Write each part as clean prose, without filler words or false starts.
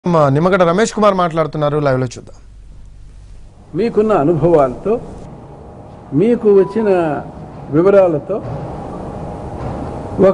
నిమ్మగడ్డ రమేష్ కుమార్ మాట్లాడుతున్నారు. లైవ్ లో చూద్దాం. మీకున్న అనుభవాలతో మీకు వచ్చిన వివరాలతో ఒక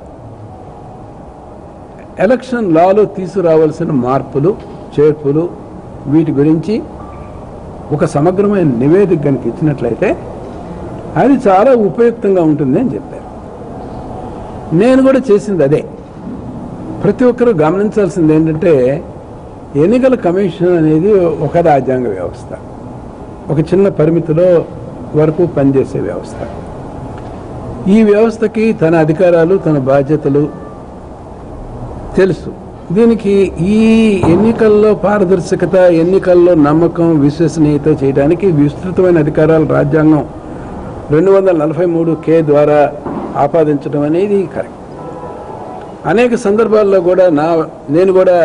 ఎలక్షన్ లాలో తీసుకురావాల్సిన మార్పులు చేర్పులు వీటి గురించి ఒక సమగ్రమైన నివేదిక కనుక ఇచ్చినట్లయితే అది చాలా ఉపయుక్తంగా ఉంటుంది అని చెప్పారు. నేను కూడా చేసింది అదే. ప్రతి ఒక్కరూ గమనించాల్సింది ఏంటంటే ఎన్నికల కమిషన్ అనేది ఒక రాజ్యాంగ వ్యవస్థ, ఒక చిన్న పరిమితిలో వరకు పనిచేసే వ్యవస్థ. ఈ వ్యవస్థకి తన అధికారాలు తన బాధ్యతలు తెలుసు. దీనికి ఈ ఎన్నికల్లో పారదర్శకత, ఎన్నికల్లో నమ్మకం, విశ్వసనీయత చేయడానికి విస్తృతమైన అధికారాలు రాజ్యాంగం 243K ద్వారా ఆపాదించడం అనేది కరెక్ట్. అనేక సందర్భాల్లో కూడా నేను కూడా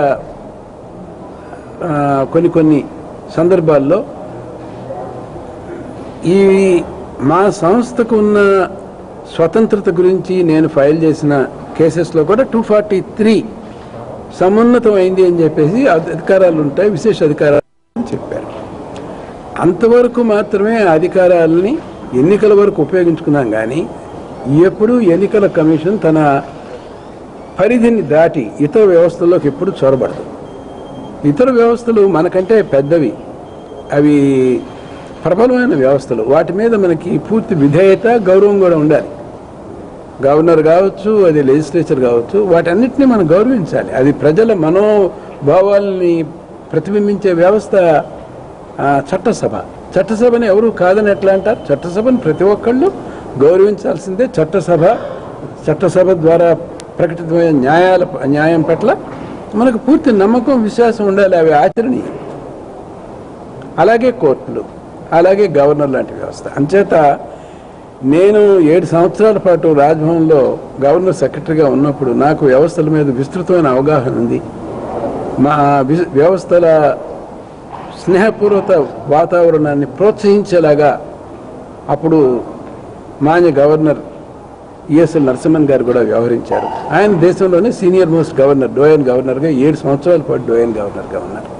కొన్ని సందర్భాల్లో ఈ మా సంస్థకు ఉన్న స్వతంత్రత గురించి నేను ఫైల్ చేసిన కేసెస్లో కూడా 243 సమున్నతమైంది అని చెప్పేసి అధికారాలు ఉంటాయి, విశేష అధికారాలు అని చెప్పారు. అంతవరకు మాత్రమే అధికారాలని ఎన్నికల వరకు ఉపయోగించుకున్నాం. కానీ ఎప్పుడు ఎన్నికల కమిషన్ తన పరిధిని దాటి ఇతర వ్యవస్థల్లోకి ఎప్పుడు చొరబడదు. ఇతర వ్యవస్థలు మనకంటే పెద్దవి, అవి ప్రబలమైన వ్యవస్థలు, వాటి మీద మనకి పూర్తి విధేయత, గౌరవం కూడా ఉండాలి. గవర్నర్ కావచ్చు, అది లెజిస్లేచర్ కావచ్చు, వాటన్నిటినీ మనం గౌరవించాలి. అది ప్రజల మనోభావాల్ని ప్రతిబింబించే వ్యవస్థ చట్టసభ. చట్టసభని ఎవరు కాదని ఎట్లా అంటారు? చట్టసభని ప్రతి ఒక్కళ్ళు గౌరవించాల్సిందే. చట్టసభ ద్వారా ప్రకటితమైన న్యాయం పట్ల మనకు పూర్తి నమ్మకం, విశ్వాసం ఉండాలి. అవి ఆచరణీయం. అలాగే కోర్టులు, అలాగే గవర్నర్ లాంటి వ్యవస్థ. అంచేత నేను 7 సంవత్సరాల పాటు రాజ్భవన్లో గవర్నర్ సెక్రటరీగా ఉన్నప్పుడు నాకు వ్యవస్థల మీద విస్తృతమైన అవగాహన ఉంది. మా వ్యవస్థల స్నేహపూర్వక వాతావరణాన్ని ప్రోత్సహించేలాగా అప్పుడు మాన్య గవర్నర్ ఈఎస్ఎల్ నరసింహన్ గారు కూడా వ్యవహరించారు. ఆయన దేశంలోనే సీనియర్ మోస్ట్ గవర్నర్, డోయన్ గవర్నర్గా 7 సంవత్సరాల పాటు డోయన్ గవర్నర్గా ఉన్నారు.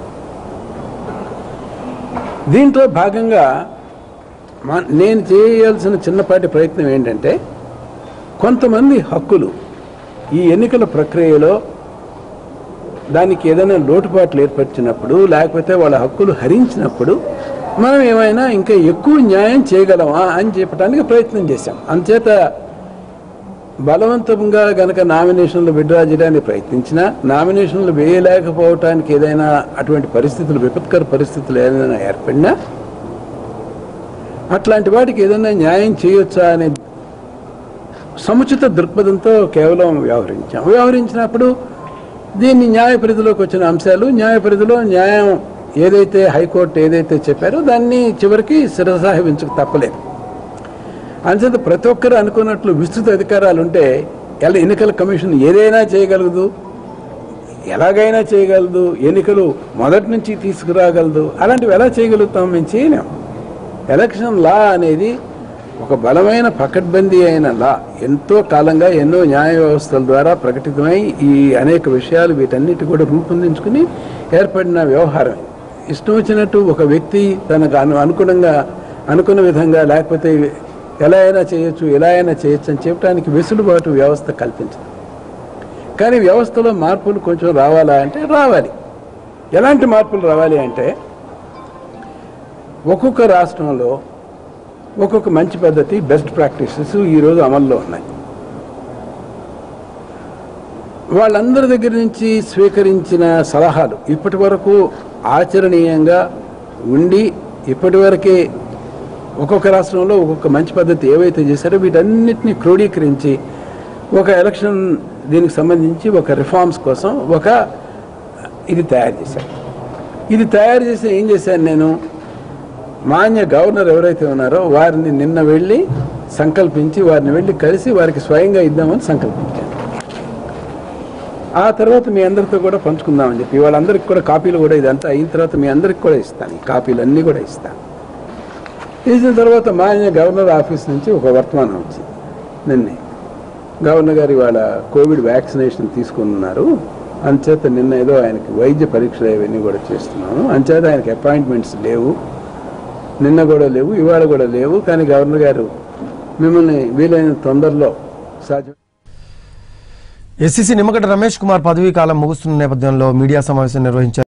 దీంట్లో భాగంగా నేను చేయాల్సిన చిన్నపాటి ప్రయత్నం ఏంటంటే, కొంతమంది హక్కులు ఈ ఎన్నికల ప్రక్రియలో దానికి ఏదైనా లోటుపాట్లు ఏర్పరిచినప్పుడు, లేకపోతే వాళ్ళ హక్కులు హరించినప్పుడు మనం ఏమైనా ఇంకా ఎక్కువ న్యాయం చేయగలమా అని చెప్పడానికి ప్రయత్నం చేశాం. అంచేత బలవంతంగా గనక నామినేషన్లు విత్డ్రా చేయడానికి ప్రయత్నించినా, నామినేషన్లు వేయలేకపోవటానికి ఏదైనా అటువంటి పరిస్థితులు, విపత్కర పరిస్థితులు ఏదైనా ఏర్పడినా, అట్లాంటి వాటికి ఏదైనా న్యాయం చేయొచ్చా అనే సముచిత దృక్పథంతో కేవలం వ్యవహరించినప్పుడు దీన్ని న్యాయ పరిధిలోకి వచ్చిన అంశాలు, న్యాయ పరిధిలో న్యాయం ఏదైతే హైకోర్టు ఏదైతే చెప్పారో దాన్ని చివరికి శిరసాహించక తప్పలేదు. అంచేత ప్రతి ఒక్కరు అనుకున్నట్లు విస్తృత అధికారాలు ఉంటే ఎన్నికల కమిషన్ ఏదైనా చేయగలదు, ఎలాగైనా చేయగలదు, ఎన్నికలు మొదటి నుంచి తీసుకురాగలదు. అలాంటివి ఎలా చేయగలుగుతాం? మేము చేయలేం. ఎలక్షన్ లా అనేది ఒక బలమైన పకడ్బందీ అయిన లా. ఎంతో కాలంగా ఎన్నో న్యాయ వ్యవస్థల ద్వారా ప్రకటితమై ఈ అనేక విషయాలు వీటన్నిటి కూడా రూపొందించుకుని ఏర్పడిన వ్యవహారం. ఇష్టం వచ్చినట్టు ఒక వ్యక్తి తనకు అనుగుణంగా అనుకున్న విధంగా, లేకపోతే ఎలా అయినా చేయొచ్చు, ఎలా అయినా చేయొచ్చు అని చెప్పడానికి వెసులుబాటు వ్యవస్థ కల్పించదు. కానీ వ్యవస్థలో మార్పులు కొంచెం రావాలా అంటే రావాలి. ఎలాంటి మార్పులు రావాలి అంటే, ఒక్కొక్క రాష్ట్రంలో ఒక్కొక్క మంచి పద్ధతి, బెస్ట్ ప్రాక్టీసెస్ ఈరోజు అమల్లో ఉన్నాయి. వాళ్ళందరి దగ్గర నుంచి స్వీకరించిన సలహాలు ఇప్పటి వరకు ఆచరణీయంగా ఉండి, ఇప్పటివరకే ఒక్కొక్క రాష్ట్రంలో ఒక్కొక్క మంచి పద్ధతి ఏవైతే చేశారో వీటన్నిటిని క్రోడీకరించి ఒక ఎలక్షన్ దీనికి సంబంధించి ఒక రిఫార్మ్స్ కోసం ఇది తయారు చేశాను. ఇది తయారు చేసి ఏం చేశాను నేను, మాన్య గవర్నర్ ఎవరైతే ఉన్నారో వారిని నిన్న వెళ్ళి సంకల్పించి, వారిని వెళ్ళి కలిసి వారికి స్వయంగా ఇద్దామని సంకల్పించాను. ఆ తర్వాత మీ అందరితో కూడా పంచుకుందామని చెప్పి వాళ్ళందరికీ కూడా కాపీలు కూడా, ఇదంతా అయిన తర్వాత మీ అందరికి కూడా ఇస్తాను, ఈ కాపీలు అన్నీ కూడా ఇస్తాను. ఇచ్చిన తర్వాత మాన్య గవర్నర్ ఆఫీస్ నుంచి ఒక వర్తమానం వచ్చింది. నిన్నే గవర్నర్ గారు ఇవాళ కోవిడ్ వ్యాక్సినేషన్ తీసుకున్నారు, అంచేత నిన్న ఏదో ఆయనకి వైద్య పరీక్షలు ఇవన్నీ కూడా చేస్తున్నాను. అంచేత ఆయనకి అపాయింట్మెంట్స్ లేవు, నిన్న కూడా లేవు, ఇవాళ కూడా లేవు. కానీ గవర్నర్ గారు మిమ్మల్ని వీలైన తొందరలో సాధ్యం. ఎస్సీసీ నిమ్మగడ్డ రమేష్ కుమార్ పదవీ కాలం ముగుస్తున్న నేపథ్యంలో మీడియా సమావేశం నిర్వహించారు.